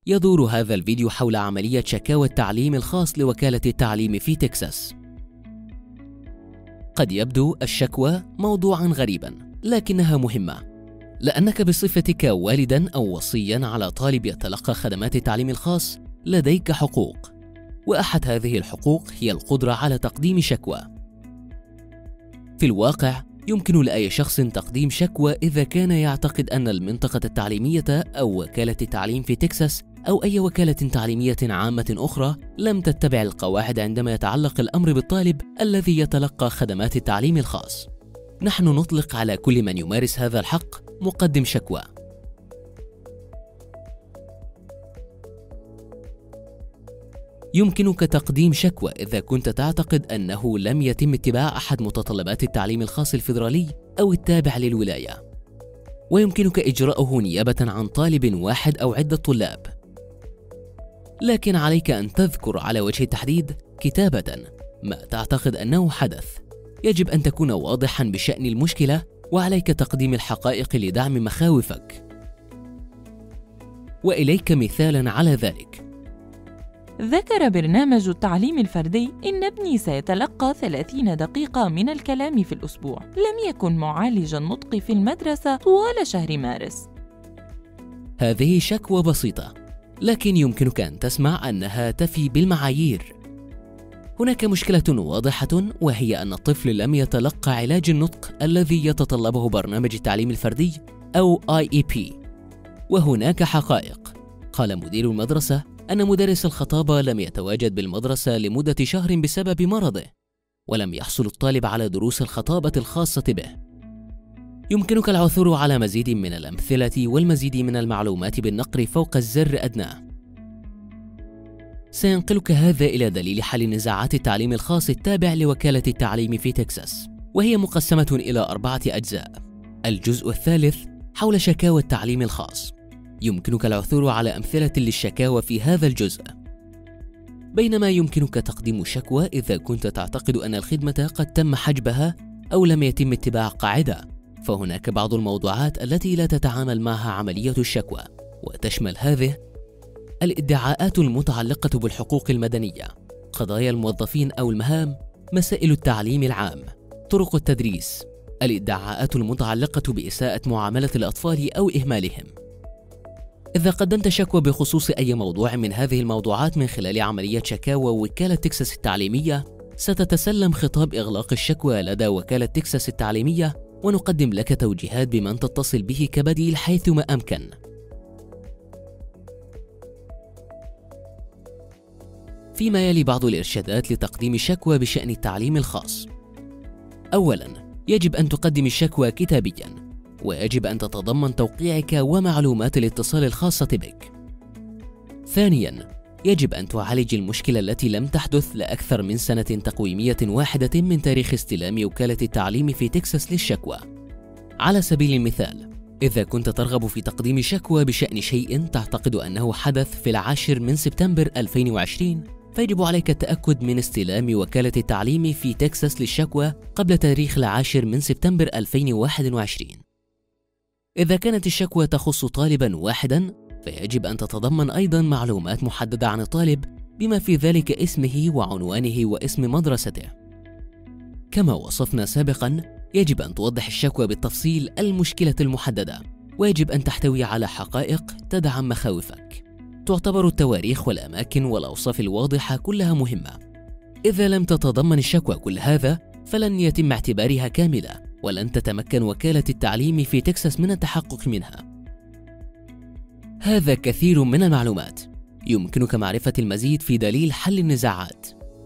يدور هذا الفيديو حول عملية شكاوى التعليم الخاص لوكالة التعليم في تكساس. قد يبدو الشكوى موضوعاً غريباً، لكنها مهمة، لأنك بصفتك والداً أو وصياً على طالب يتلقى خدمات التعليم الخاص لديك حقوق، وأحد هذه الحقوق هي القدرة على تقديم شكوى. في الواقع يمكن لأي شخص تقديم شكوى إذا كان يعتقد أن المنطقة التعليمية أو وكالة التعليم في تكساس أو أي وكالة تعليمية عامة أخرى لم تتبع القواعد عندما يتعلق الأمر بالطالب الذي يتلقى خدمات التعليم الخاص. نحن نطلق على كل من يمارس هذا الحق مقدم شكوى. يمكنك تقديم شكوى إذا كنت تعتقد أنه لم يتم اتباع أحد متطلبات التعليم الخاص الفيدرالي أو التابع للولاية، ويمكنك إجراءه نيابة عن طالب واحد أو عدة طلاب، لكن عليك أن تذكر على وجه التحديد كتابة ما تعتقد أنه حدث. يجب أن تكون واضحا بشأن المشكلة، وعليك تقديم الحقائق لدعم مخاوفك. وإليك مثالا على ذلك. ذكر برنامج التعليم الفردي إن ابني سيتلقى 30 دقيقة من الكلام في الأسبوع. لم يكن معالج النطق في المدرسة طوال شهر مارس. هذه شكوى بسيطة، لكن يمكنك أن تسمع أنها تفي بالمعايير. هناك مشكلة واضحة، وهي أن الطفل لم يتلقى علاج النطق الذي يتطلبه برنامج التعليم الفردي أو IEP. وهناك حقائق. قال مدير المدرسة أن مدرس الخطابة لم يتواجد بالمدرسة لمدة شهر بسبب مرضه، ولم يحصل الطالب على دروس الخطابة الخاصة به. يمكنك العثور على مزيد من الأمثلة والمزيد من المعلومات بالنقر فوق الزر أدناه. سينقلك هذا إلى دليل حل نزاعات التعليم الخاص التابع لوكالة التعليم في تكساس، وهي مقسمة إلى 4 أجزاء. الجزء الثالث حول شكاوى التعليم الخاص. يمكنك العثور على أمثلة للشكاوى في هذا الجزء. بينما يمكنك تقديم شكوى إذا كنت تعتقد أن الخدمة قد تم حجبها أو لم يتم اتباع قاعدة، فهناك بعض الموضوعات التي لا تتعامل معها عملية الشكوى، وتشمل هذه: الادعاءات المتعلقة بالحقوق المدنية، قضايا الموظفين أو المهام، مسائل التعليم العام، طرق التدريس، الادعاءات المتعلقة بإساءة معاملة الأطفال أو إهمالهم. إذا قدمت شكوى بخصوص أي موضوع من هذه الموضوعات من خلال عملية شكاوى وكالة تكساس التعليمية، ستتسلم خطاب إغلاق الشكوى لدى وكالة تكساس التعليمية، ونقدم لك توجيهات بمن تتصل به كبديل حيثما أمكن. فيما يلي بعض الإرشادات لتقديم الشكوى بشأن التعليم الخاص. أولاً، يجب أن تقدم الشكوى كتابياً، ويجب أن تتضمن توقيعك ومعلومات الاتصال الخاصة بك. ثانياً، يجب أن تعالج المشكلة التي لم تحدث لأكثر من سنة تقويمية واحدة من تاريخ استلام وكالة التعليم في تكساس للشكوى. على سبيل المثال، إذا كنت ترغب في تقديم شكوى بشأن شيء تعتقد أنه حدث في 10 سبتمبر 2020، فيجب عليك التأكد من استلام وكالة التعليم في تكساس للشكوى قبل تاريخ 10 سبتمبر 2021. إذا كانت الشكوى تخص طالباً واحداً، فيجب أن تتضمن أيضاً معلومات محددة عن الطالب، بما في ذلك اسمه وعنوانه واسم مدرسته. كما وصفنا سابقاً، يجب أن توضح الشكوى بالتفصيل المشكلة المحددة، ويجب أن تحتوي على حقائق تدعم مخاوفك. تعتبر التواريخ والأماكن والأوصاف الواضحة كلها مهمة. إذا لم تتضمن الشكوى كل هذا، فلن يتم اعتبارها كاملة، ولن تتمكن وكالة التعليم في تكساس من التحقق منها. هذا كثير من المعلومات. يمكنك معرفة المزيد في دليل حل النزاعات.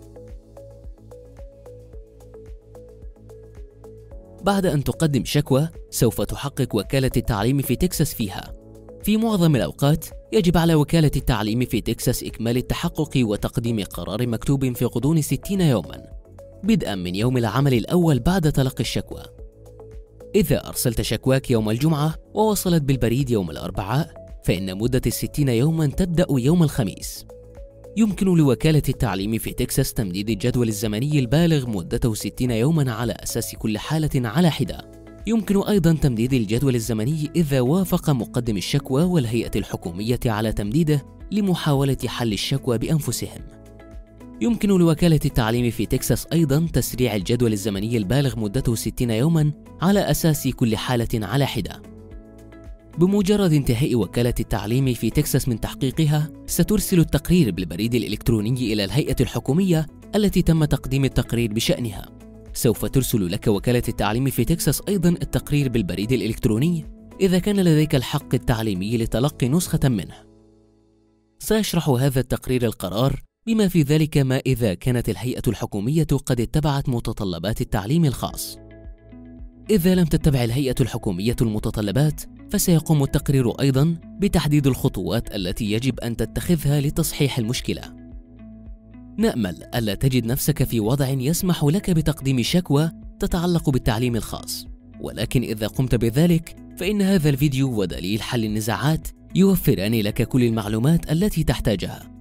بعد أن تقدم شكوى، سوف تحقق وكالة التعليم في تكساس فيها. في معظم الأوقات يجب على وكالة التعليم في تكساس إكمال التحقق وتقديم قرار مكتوب في غضون 60 يوماً، بدءاً من يوم العمل الأول بعد تلقي الشكوى. إذا أرسلت شكواك يوم الجمعة ووصلت بالبريد يوم الأربعاء، فإن مدة 60 يوماً تبدأ يوم الخميس. يمكن لوكالة التعليم في تكساس تمديد الجدول الزمني البالغ مدته 60 يوماً على أساس كل حالة على حدة. يمكن أيضاً تمديد الجدول الزمني إذا وافق مقدم الشكوى والهيئة الحكومية على تمديده لمحاولة حل الشكوى بأنفسهم. يمكن لوكالة التعليم في تكساس أيضاً تسريع الجدول الزمني البالغ مدته 60 يوماً على أساس كل حالة على حدة. بمجرد انتهاء وكالة التعليم في تكساس من تحقيقها، سترسل التقرير بالبريد الإلكتروني إلى الهيئة الحكومية التي تم تقديم التقرير بشأنها. سوف ترسل لك وكالة التعليم في تكساس أيضاً التقرير بالبريد الإلكتروني إذا كان لديك الحق التعليمي لتلقي نسخة منه. سيشرح هذا التقرير القرار، بما في ذلك ما إذا كانت الهيئة الحكومية قد اتبعت متطلبات التعليم الخاص. إذا لم تتبع الهيئة الحكومية المتطلبات، فسيقوم التقرير أيضاً بتحديد الخطوات التي يجب أن تتخذها لتصحيح المشكلة. نأمل ألا تجد نفسك في وضع يسمح لك بتقديم شكوى تتعلق بالتعليم الخاص، ولكن إذا قمت بذلك فإن هذا الفيديو ودليل حل النزاعات يوفران لك كل المعلومات التي تحتاجها.